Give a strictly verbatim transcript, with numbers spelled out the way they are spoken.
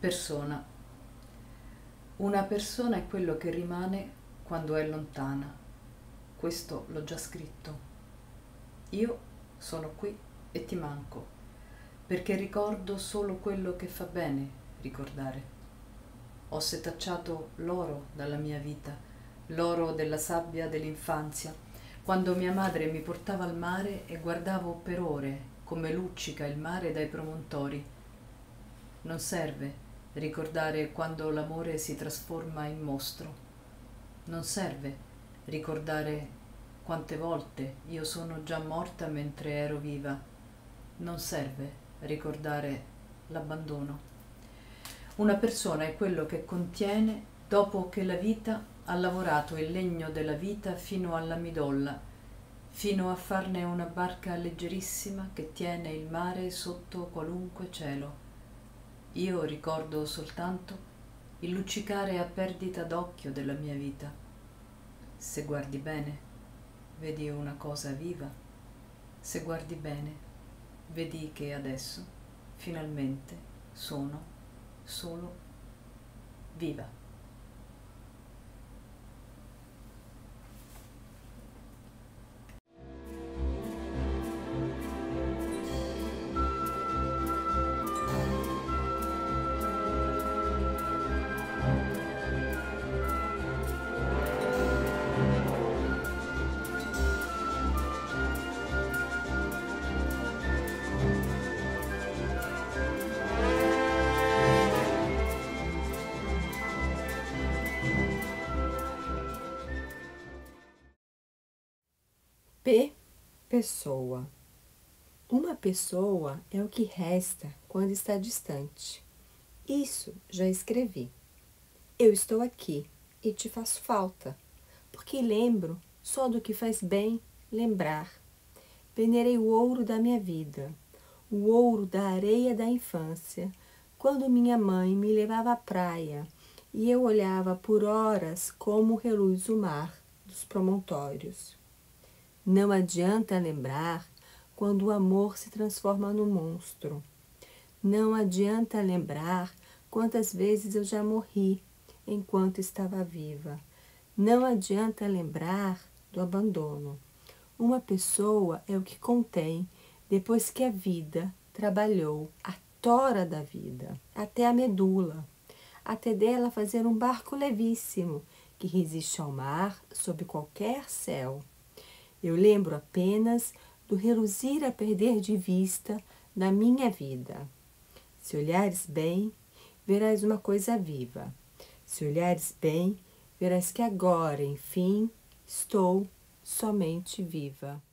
Persona. Una persona è quello che rimane quando è lontana. Questo l'ho già scritto. Io sono qui e ti manco, perché ricordo solo quello che fa bene ricordare. Ho setacciato l'oro dalla mia vita, l'oro della sabbia dell'infanzia, quando mia madre mi portava al mare e guardavo per ore come luccica il mare dai promontori. Non serve ricordare quando l'amore si trasforma in mostro. Non serve ricordare quante volte io sono già morta mentre ero viva. Non serve ricordare l'abbandono. Una persona è quello che contiene dopo che la vita ha lavorato il legno della vita fino alla midolla, fino a farne una barca leggerissima che tiene il mare sotto qualunque cielo. Io ricordo soltanto il luccicare a perdita d'occhio della mia vita. Se guardi bene, vedi una cosa viva. Se guardi bene, vedi che adesso, finalmente, sono solo viva. P. Pessoa. Uma pessoa é o que resta quando está distante. Isso já escrevi. Eu estou aqui e te faço falta, porque lembro só do que faz bem lembrar. Venerei o ouro da minha vida, o ouro da areia da infância, quando minha mãe me levava à praia e eu olhava por horas como reluz o mar dos promontórios. Não adianta lembrar quando o amor se transforma no monstro. Não adianta lembrar quantas vezes eu já morri enquanto estava viva. Não adianta lembrar do abandono. Uma pessoa é o que contém depois que a vida trabalhou a tora da vida, até a medula, até dela fazer um barco levíssimo que resiste ao mar sob qualquer céu. Eu lembro apenas do reluzir a perder de vista da minha vida. Se olhares bem, verás uma coisa viva. Se olhares bem, verás que agora, enfim, estou somente viva.